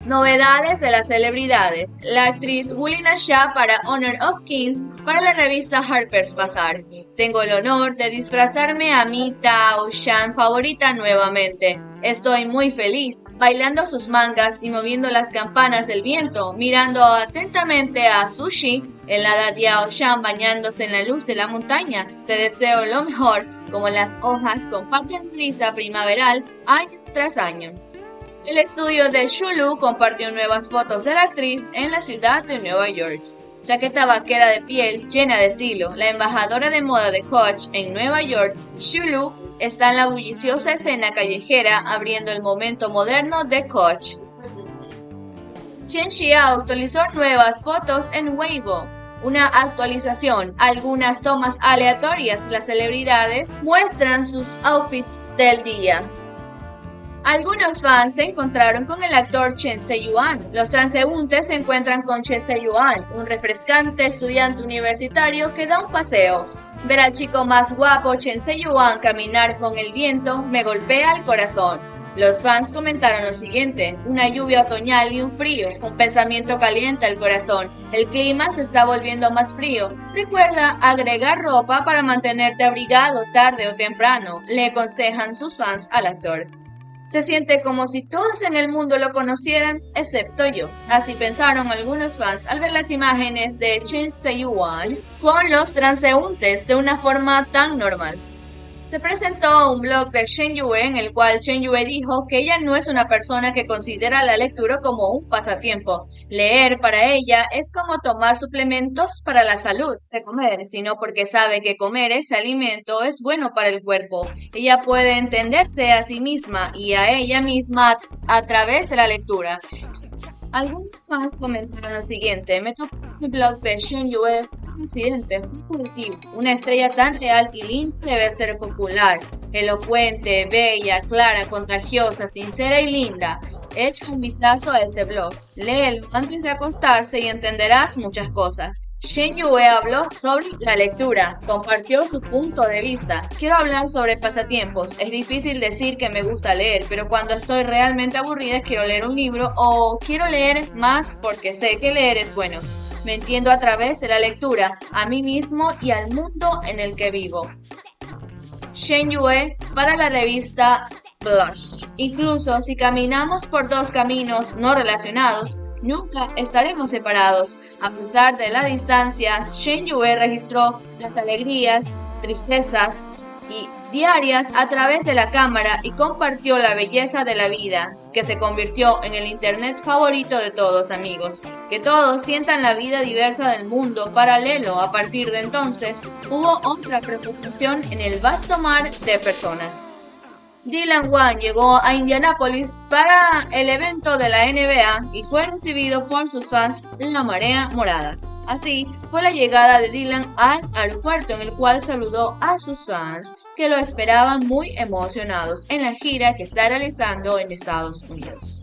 Novedades de las celebridades. La actriz Wulina Shah para Honor of Kings para la revista Harper's Bazaar. Tengo el honor de disfrazarme a mi Tao Shan favorita nuevamente. Estoy muy feliz, bailando sus mangas y moviendo las campanas del viento, mirando atentamente a Sushi, helada Diao Shan bañándose en la luz de la montaña. Te deseo lo mejor, como las hojas comparten brisa primaveral año tras año. El estudio de Shulu compartió nuevas fotos de la actriz en la ciudad de Nueva York. Chaqueta vaquera de piel llena de estilo, la embajadora de moda de Coach en Nueva York, Shulu, está en la bulliciosa escena callejera abriendo el momento moderno de Coach. Chen Xiao actualizó nuevas fotos en Weibo. Una actualización, algunas tomas aleatorias, las celebridades muestran sus outfits del día. Algunos fans se encontraron con el actor Chen Se-yuan. Los transeúntes se encuentran con Chen Se-yuan, un refrescante estudiante universitario que da un paseo. Ver al chico más guapo Chen Se-yuan caminar con el viento me golpea el corazón. Los fans comentaron lo siguiente: una lluvia otoñal y un frío, un pensamiento calienta el corazón, el clima se está volviendo más frío. Recuerda agregar ropa para mantenerte abrigado tarde o temprano, le aconsejan sus fans al actor. Se siente como si todos en el mundo lo conocieran, excepto yo. Así pensaron algunos fans al ver las imágenes de Chen Se-yuan con los transeúntes de una forma tan normal. Se presentó un blog de Shen Yue en el cual Shen Yue dijo que ella no es una persona que considera la lectura como un pasatiempo. Leer para ella es como tomar suplementos para la salud de comer, sino porque sabe que comer ese alimento es bueno para el cuerpo. Ella puede entenderse a sí misma y a ella misma a través de la lectura. Algunos fans comentaron lo siguiente: me topé en el blog de Shen Yue. Accidente, fue positivo. Una estrella tan real y linda debe ser popular, elocuente, bella, clara, contagiosa, sincera y linda. Echa un vistazo a este blog, léelo antes de acostarse y entenderás muchas cosas. Shen Yue habló sobre la lectura, compartió su punto de vista. Quiero hablar sobre pasatiempos. Es difícil decir que me gusta leer, pero cuando estoy realmente aburrida quiero leer un libro o quiero leer más porque sé que leer es bueno. Me entiendo a través de la lectura, a mí mismo y al mundo en el que vivo. Shen Yue para la revista Blush. Incluso si caminamos por dos caminos no relacionados, nunca estaremos separados. A pesar de la distancia, Shen Yue registró las alegrías, tristezas y diarias a través de la cámara y compartió la belleza de la vida, que se convirtió en el internet favorito de todos, amigos. Que todos sientan la vida diversa del mundo paralelo. A partir de entonces, hubo otra preocupación en el vasto mar de personas. Dylan Wang llegó a Indianápolis para el evento de la NBA y fue recibido por sus fans en la marea morada. Así fue la llegada de Dylan al aeropuerto, en el cual saludó a sus fans que lo esperaban muy emocionados en la gira que está realizando en Estados Unidos.